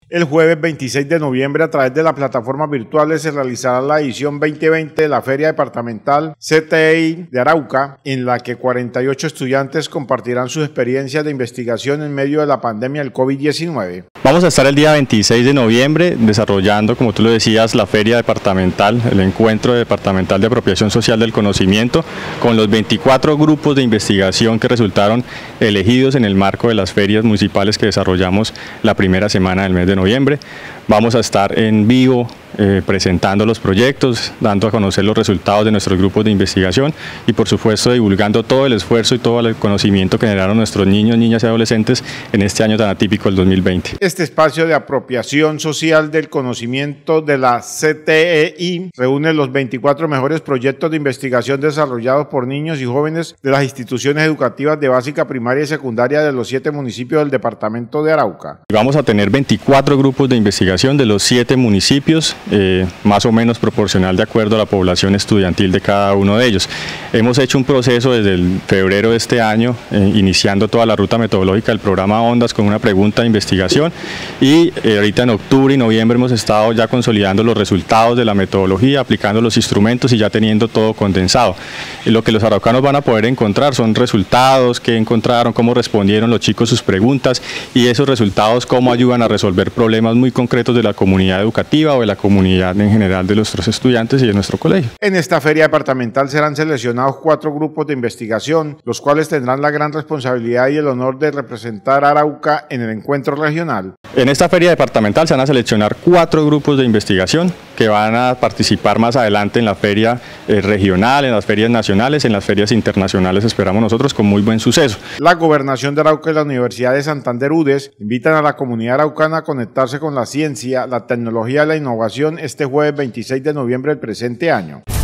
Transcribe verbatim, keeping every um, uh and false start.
El jueves veintiséis de noviembre, a través de las plataformas virtuales, se realizará la edición veinte veinte de la Feria Departamental C T E I de Arauca, en la que cuarenta y ocho estudiantes compartirán sus experiencias de investigación en medio de la pandemia del COVID diecinueve. Vamos a estar el día veintiséis de noviembre desarrollando, como tú lo decías, la Feria Departamental, el Encuentro Departamental de Apropiación Social del Conocimiento, con los veinticuatro grupos de investigación que resultaron elegidos en el marco de las ferias municipales que desarrollamos la primera semana del mes de noviembre. Vamos a estar en vivo eh, presentando los proyectos, dando a conocer los resultados de nuestros grupos de investigación y por supuesto divulgando todo el esfuerzo y todo el conocimiento que generaron nuestros niños, niñas y adolescentes en este año tan atípico del dos mil veinte. Este espacio de apropiación social del conocimiento de la C T E I reúne los veinticuatro mejores proyectos de investigación desarrollados por niños y jóvenes de las instituciones educativas de básica, primaria y secundaria de los siete municipios del departamento de Arauca. Vamos a tener veinticuatro grupos de investigación de los siete municipios, eh, más o menos proporcional de acuerdo a la población estudiantil de cada uno de ellos. Hemos hecho un proceso desde el febrero de este año, eh, iniciando toda la ruta metodológica del programa Ondas con una pregunta de investigación y eh, ahorita en octubre y noviembre hemos estado ya consolidando los resultados de la metodología, aplicando los instrumentos y ya teniendo todo condensado. Y lo que los araucanos van a poder encontrar son resultados, qué encontraron, cómo respondieron los chicos sus preguntas y esos resultados cómo ayudan a resolver problemas muy concretos de la comunidad educativa o de la comunidad en general de nuestros estudiantes y de nuestro colegio. En esta feria departamental serán seleccionados cuatro grupos de investigación, los cuales tendrán la gran responsabilidad y el honor de representar a Arauca en el encuentro regional. En esta feria departamental se van a seleccionar cuatro grupos de investigación que van a participar más adelante en la feria eh, regional, en las ferias nacionales, en las ferias internacionales, esperamos nosotros con muy buen suceso. La Gobernación de Arauca y la Universidad de Santander U D E S invitan a la comunidad araucana a conectarse con la ciencia, la tecnología y la innovación este jueves veintiséis de noviembre del presente año.